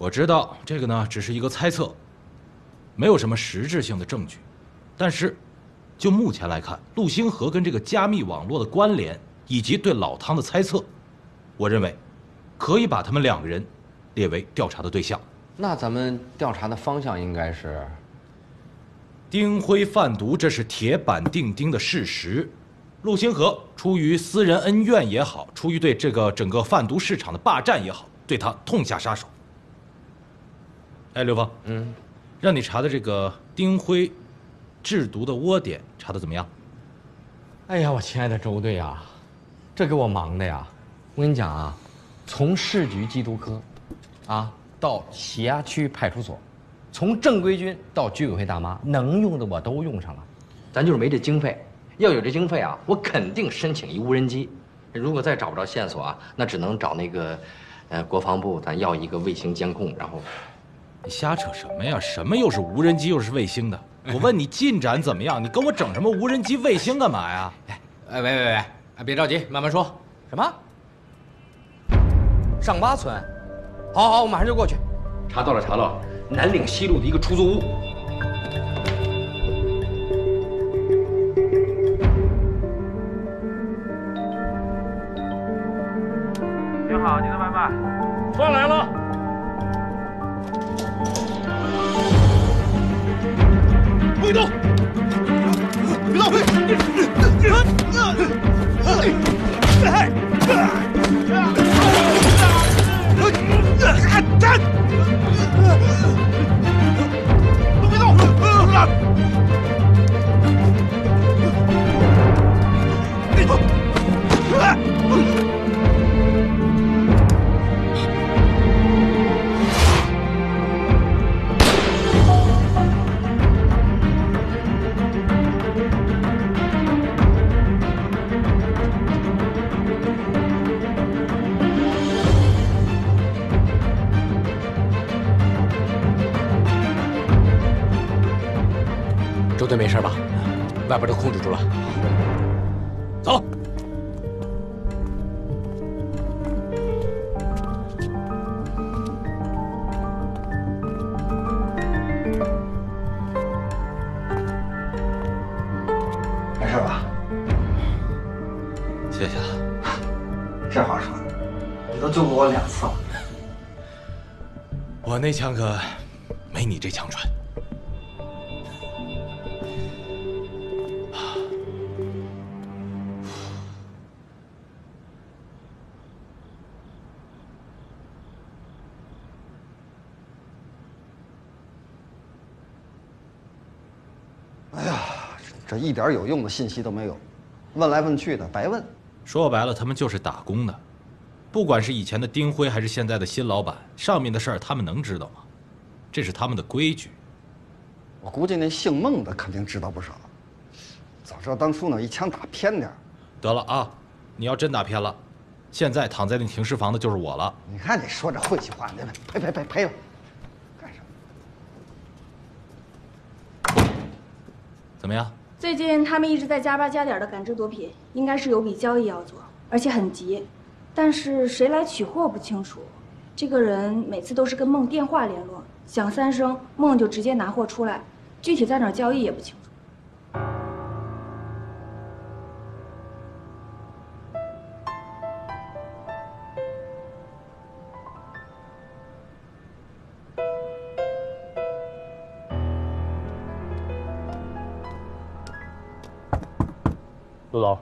我知道这个呢，只是一个猜测，没有什么实质性的证据。但是，就目前来看，陆星河跟这个加密网络的关联，以及对老汤的猜测，我认为可以把他们2个人列为调查的对象。 那咱们调查的方向应该是丁辉贩毒，这是铁板钉钉的事实。陆星河出于私人恩怨也好，出于对这个整个贩毒市场的霸占也好，对他痛下杀手。哎，刘峰，让你查的这个丁辉制毒的窝点查的怎么样？ 哎呀，我亲爱的周队啊，这给我忙的呀！我跟你讲啊，从市局缉毒科，到协衙区派出所，从正规军到居委会大妈，能用的我都用上了。咱就是没这经费，要有这经费啊，我肯定申请一无人机。如果再找不着线索啊，那只能找那个，国防部咱要一个卫星监控，然后。 你瞎扯什么呀？什么又是无人机又是卫星的？我问你进展怎么样？你跟我整什么无人机、卫星干嘛呀？ 喂，别着急，慢慢说。什么？上八村？好，我马上就过去。查到了，南岭西路的一个出租屋。 您好，您的外卖饭来了。不许动！别动！ 周队没事吧？外边都控制住了。走。 没事吧？ 谢谢了。 这话说的，你都救过我2次了。 我那枪可没你这枪准。 这一点有用的信息都没有，问来问去的白问。 说白了，他们就是打工的，不管是以前的丁辉还是现在的新老板，上面的事儿他们能知道吗？这是他们的规矩。 我估计那姓孟的肯定知道不少。早知道当初呢，一枪打偏点儿。 得了啊，你要真打偏了，现在躺在那停尸房的就是我了。 你看你说这晦气话，你赔了，干什么？ 怎么样？ 最近他们一直在加班加点的赶制毒品，应该是有笔交易要做，而且很急。但是谁来取货不清楚。这个人每次都是跟孟电话联络，响3声，孟就直接拿货出来，具体在哪儿交易也不清楚。 陆总，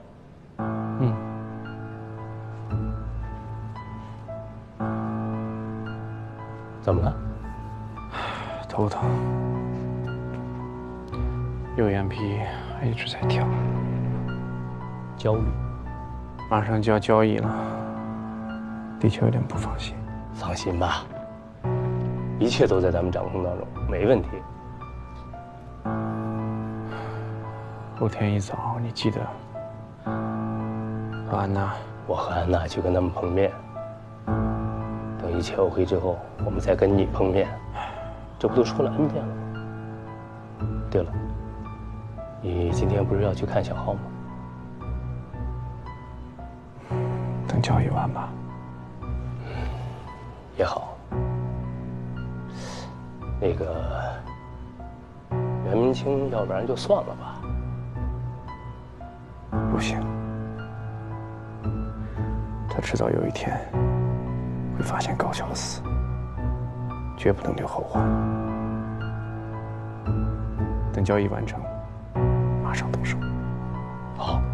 怎么了？ 头疼，右眼皮还一直在跳， 焦虑， 马上就要交易了，的确有点不放心。 放心吧，一切都在咱们掌控当中，没问题。 后天一早，你记得和安娜。 我和安娜去跟他们碰面，等一切 OK 之后，我们再跟你碰面。这不都说了 N 遍了吗？对了，你今天不是要去看小浩吗？ 等交易完吧。 也好， 那个袁明清，要不然就算了吧。 不行，他迟早有一天会发现高桥的死，绝不能留后患。等交易完成，马上动手。 好。